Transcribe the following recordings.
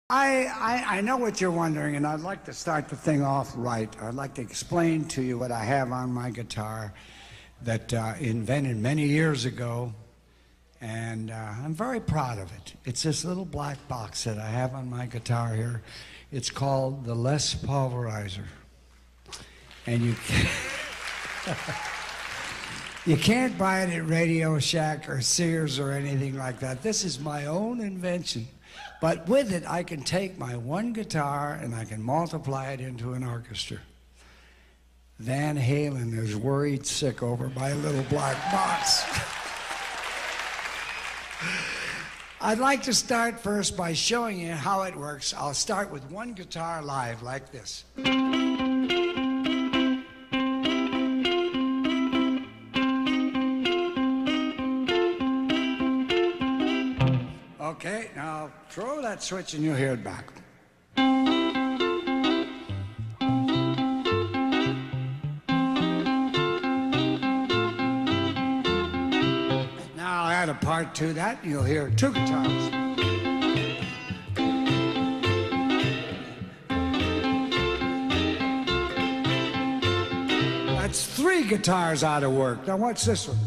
I know what you're wondering, and I'd like to start the thing off right. I'd like to explain to you what I have on my guitar that invented many years ago, and I'm very proud of it. It's this little black box that I have on my guitar here. It's called the Les Pulverizer, and you can't buy it at Radio Shack or Sears or anything like that. This is my own invention. But with it, I can take my one guitar and I can multiply it into an orchestra. Van Halen is worried sick over my little black box. I'd like to start first by showing you how it works. I'll start with one guitar live like this. Okay, now throw that switch and you'll hear it back. Now I'll add a part to that and you'll hear two guitars. That's three guitars out of work. Now watch this one.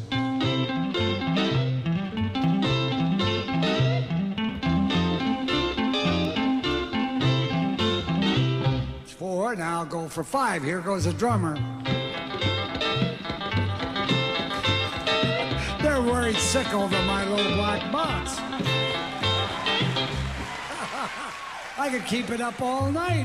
Now I'll go for five. Here goes a drummer. They're worried sick over my little black box. I could keep it up all night.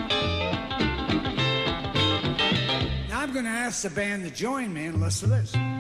Now I'm going to ask the band to join me and listen to this.